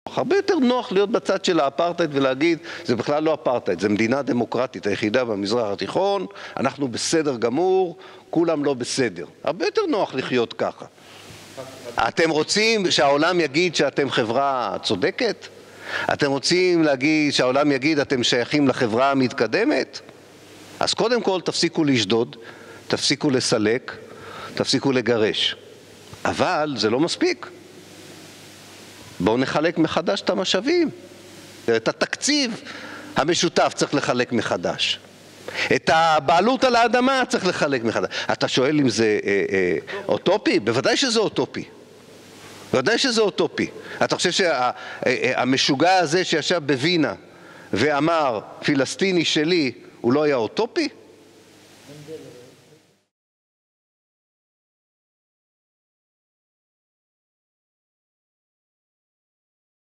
הרבה יותר נוח להיות בצד של האפרטהייד ולהגיד, זה בכלל לא אפרטהייד, זה מדינה דמוקרטית היחידה במזרח התיכון, אנחנו בסדר גמור, כולם לא בסדר. הרבה יותר נוח לחיות ככה. אתם רוצים שהעולם יגיד שאתם חברה צודקת? אתם רוצים להגיד שהעולם יגיד אתם שייכים לחברה המתקדמת? אז קודם כל תפסיקו לשדוד, תפסיקו לסלק, תפסיקו לגרש. אבל זה לא מספיק. בואו נחלק מחדש את המשאבים. את התקציב המשותף צריך לחלק מחדש. את הבעלות על האדמה צריך לחלק מחדש. אתה שואל אם זה אוטופי? בוודאי שזה אוטופי. בוודאי שזה אוטופי. אתה חושב שהמשוגע הזה שישב בווינה ואמר פלסטיני שלי הוא לא היה אוטופי?